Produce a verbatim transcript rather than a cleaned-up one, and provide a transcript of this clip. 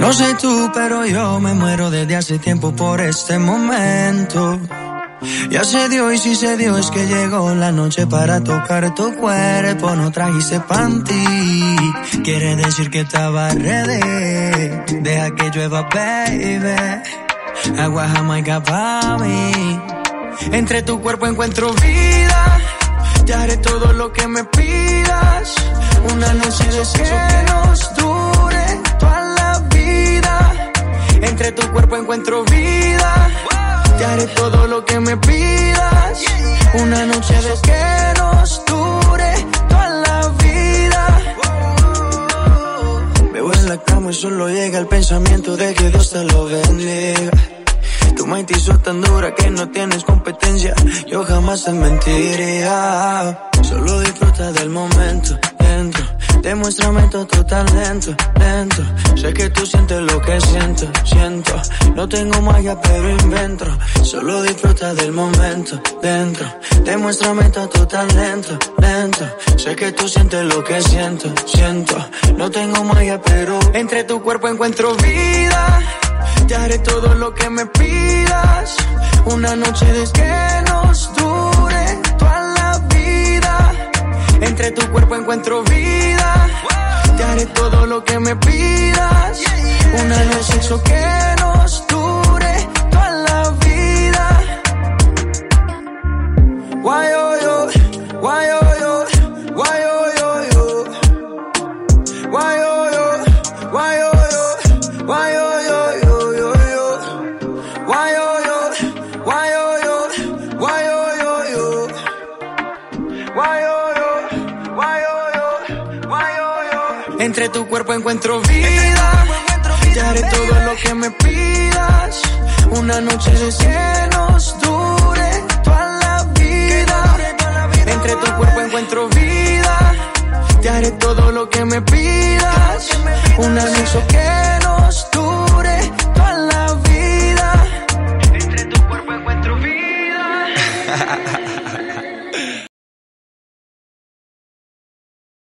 No sé tú, pero yo me muero desde hace tiempo por este momento. Ya se dio y si se dio es que llegó la noche para tocar tu cuerpo. No trajiste panty, quiere decir que estaba ready. Deja que llueva, baby. Agua Jamaica pa' mí. Entre tu cuerpo encuentro vida. Te haré todo lo que me pidas. Una noche de sexo que nos dure toda la vida. Entre tu cuerpo encuentro vida. Te haré todo lo que me pidas. Una noche de que nos dure toda la vida. Me voy en la cama y solo llega el pensamiento de que Dios te lo bendiga. Tu mente hizo tan dura que no tienes competencia. Yo jamás te mentiría. Solo disfruta del momento dentro. Demuéstrame todo tu talento, lento. Sé que tú sientes lo que siento, siento. No tengo magia pero invento. Solo disfruta del momento dentro. Demuéstrame todo tu talento, lento. Sé que tú sientes lo que siento, siento. No tengo magia pero entre tu cuerpo encuentro vida. Te haré todo lo que me pidas. Una noche de que nos dure toda la vida. Entre tu cuerpo encuentro vida. Te haré todo lo que me pidas. Una noche de sexo que nos dure toda la vida. Why oh yo, why oh yo, why oh yo yo. Why oh yo, why oh yo, why oh yo yo yo yo. Why oh yo, why oh yo, why oh yo yo. Why oh entre tu cuerpo encuentro vida. Te haré todo lo que me pidas. Una noche de que nos dure toda la vida. Entre tu cuerpo encuentro vida. Te haré todo lo que me pidas. Una noche que